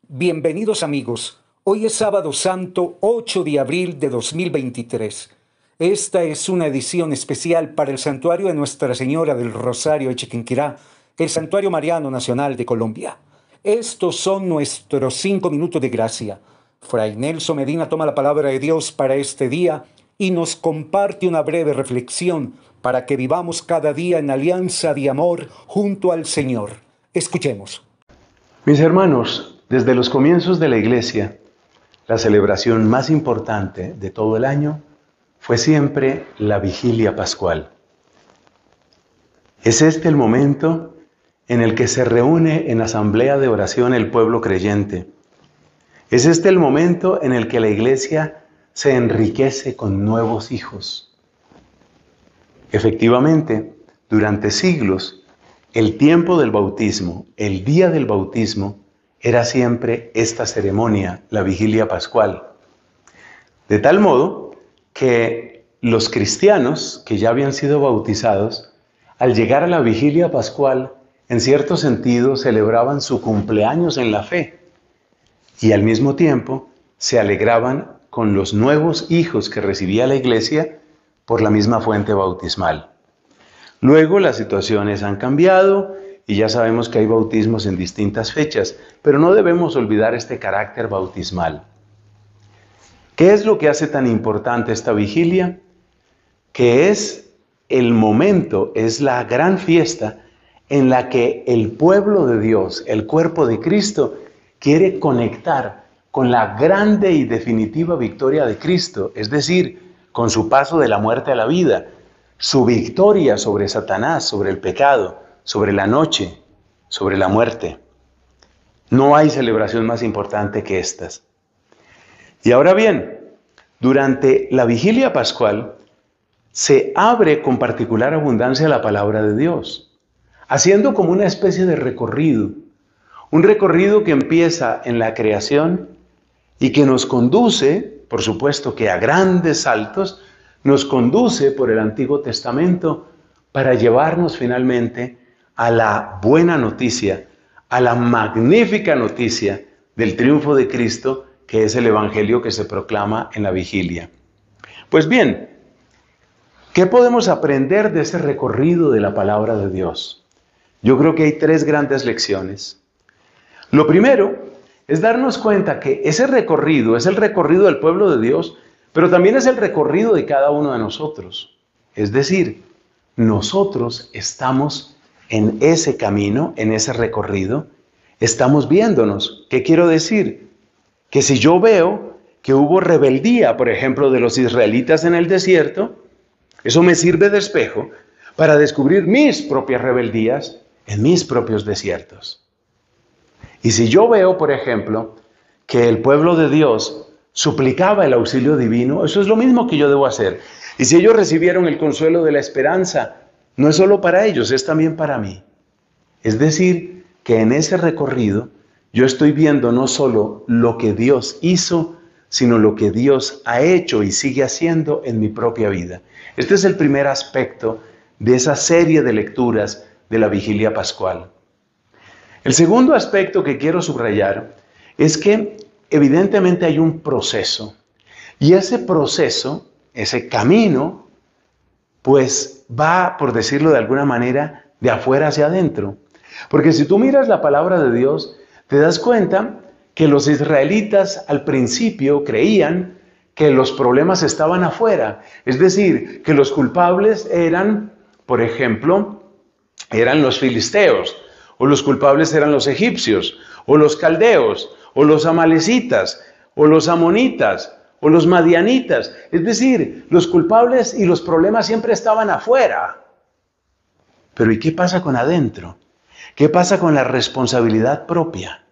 Bienvenidos amigos, hoy es sábado santo 8 de abril de 2023. Esta es una edición especial para el santuario de Nuestra Señora del Rosario de Chiquinquirá, el Santuario Mariano Nacional de Colombia. Estos son nuestros 5 minutos de gracia. Fray Nelson Medina toma la palabra de Dios para este día y nos comparte una breve reflexión para que vivamos cada día en alianza de amor junto al Señor. Escuchemos. Mis hermanos, desde los comienzos de la Iglesia, la celebración más importante de todo el año fue siempre la Vigilia Pascual. Es este el momento en el que se reúne en asamblea de oración el pueblo creyente. Es este el momento en el que la Iglesia se enriquece con nuevos hijos. Efectivamente, durante siglos, el tiempo del bautismo, el día del bautismo, era siempre esta ceremonia, la Vigilia Pascual. De tal modo que los cristianos que ya habían sido bautizados, al llegar a la Vigilia Pascual, en cierto sentido celebraban su cumpleaños en la fe y al mismo tiempo se alegraban con los nuevos hijos que recibía la Iglesia por la misma fuente bautismal. Luego las situaciones han cambiado y ya sabemos que hay bautismos en distintas fechas, pero no debemos olvidar este carácter bautismal. ¿Qué es lo que hace tan importante esta vigilia? Que es el momento, es la gran fiesta en la que el pueblo de Dios, el cuerpo de Cristo, quiere conectar con la grande y definitiva victoria de Cristo, es decir, con su paso de la muerte a la vida, su victoria sobre Satanás, sobre el pecado, sobre la noche, sobre la muerte. No hay celebración más importante que estas. Y ahora bien, durante la Vigilia Pascual se abre con particular abundancia la palabra de Dios, haciendo como una especie de recorrido, un recorrido que empieza en la creación y que nos conduce, por supuesto que a grandes saltos, nos conduce por el Antiguo Testamento para llevarnos finalmente a la buena noticia, a la magnífica noticia del triunfo de Cristo, que es el Evangelio que se proclama en la vigilia. Pues bien, ¿qué podemos aprender de ese recorrido de la palabra de Dios? Yo creo que hay 3 grandes lecciones. Lo primero es darnos cuenta que ese recorrido es el recorrido del pueblo de Dios, pero también es el recorrido de cada uno de nosotros. Es decir, nosotros estamos en ese camino, en ese recorrido, estamos viéndonos. ¿Qué quiero decir? Que si yo veo que hubo rebeldía, por ejemplo, de los israelitas en el desierto, eso me sirve de espejo para descubrir mis propias rebeldías en mis propios desiertos. Y si yo veo, por ejemplo, que el pueblo de Dios suplicaba el auxilio divino, eso es lo mismo que yo debo hacer. Y si ellos recibieron el consuelo de la esperanza, no es solo para ellos, es también para mí. Es decir, que en ese recorrido yo estoy viendo no solo lo que Dios hizo, sino lo que Dios ha hecho y sigue haciendo en mi propia vida. Este es el primer aspecto de esa serie de lecturas de la Vigilia Pascual. El segundo aspecto que quiero subrayar es que evidentemente hay un proceso. Y ese proceso, ese camino, pues va, por decirlo de alguna manera, de afuera hacia adentro. Porque si tú miras la palabra de Dios, te das cuenta que los israelitas al principio creían que los problemas estaban afuera. Es decir, que los culpables eran, por ejemplo, eran los filisteos, o los culpables eran los egipcios, o los caldeos, o los amalecitas, o los amonitas, o los madianitas. Es decir, los culpables y los problemas siempre estaban afuera. Pero ¿y qué pasa con adentro? ¿Qué pasa con la responsabilidad propia?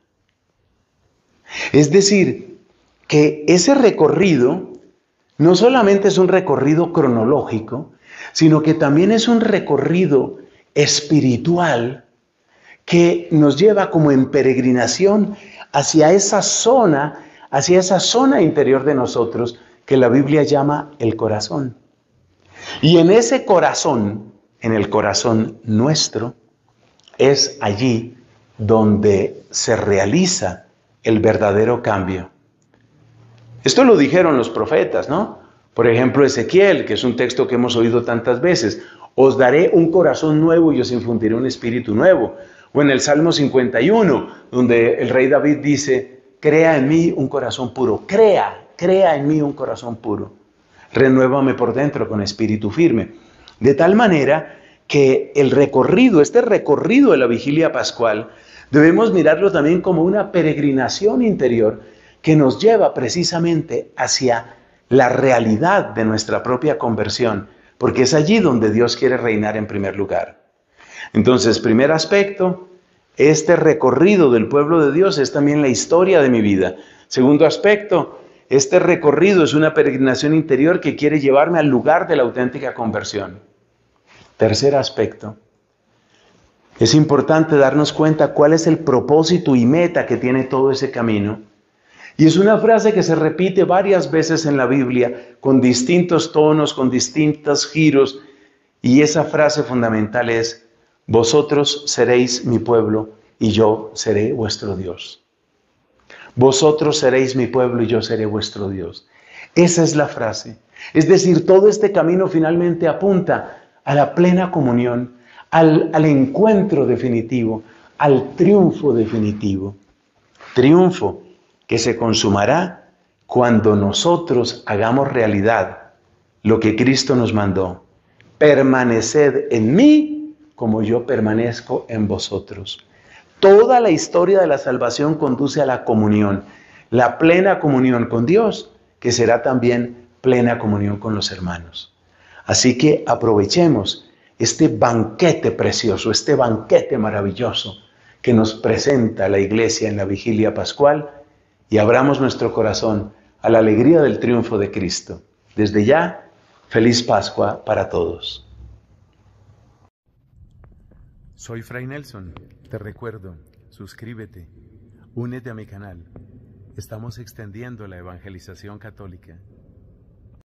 Es decir, que ese recorrido no solamente es un recorrido cronológico, sino que también es un recorrido espiritual que nos lleva como en peregrinación hacia esa zona interior de nosotros que la Biblia llama el corazón. Y en ese corazón, en el corazón nuestro, es allí donde se realiza el verdadero cambio. Esto lo dijeron los profetas, ¿no? Por ejemplo, Ezequiel, que es un texto que hemos oído tantas veces. Os daré un corazón nuevo y os infundiré un espíritu nuevo. O en el Salmo 51, donde el rey David dice, crea en mí un corazón puro. Crea en mí un corazón puro. Renuévame por dentro con espíritu firme. De tal manera que este recorrido de la vigilia pascual, debemos mirarlo también como una peregrinación interior que nos lleva precisamente hacia la realidad de nuestra propia conversión, porque es allí donde Dios quiere reinar en primer lugar. Entonces, primer aspecto, este recorrido del pueblo de Dios es también la historia de mi vida. Segundo aspecto, este recorrido es una peregrinación interior que quiere llevarme al lugar de la auténtica conversión. Tercer aspecto, es importante darnos cuenta cuál es el propósito y meta que tiene todo ese camino. Y es una frase que se repite varias veces en la Biblia, con distintos tonos, con distintos giros. Y esa frase fundamental es, vosotros seréis mi pueblo y yo seré vuestro Dios. Vosotros seréis mi pueblo y yo seré vuestro Dios. Esa es la frase. Es decir, todo este camino finalmente apunta a la plena comunión, al encuentro definitivo, al triunfo definitivo. Triunfo que se consumará cuando nosotros hagamos realidad lo que Cristo nos mandó. Permaneced en mí como yo permanezco en vosotros. Toda la historia de la salvación conduce a la comunión, la plena comunión con Dios, que será también plena comunión con los hermanos. Así que aprovechemos este banquete precioso, este banquete maravilloso que nos presenta la Iglesia en la vigilia pascual y abramos nuestro corazón a la alegría del triunfo de Cristo. Desde ya, feliz Pascua para todos. Soy Fray Nelson. Te recuerdo, suscríbete, únete a mi canal. Estamos extendiendo la evangelización católica.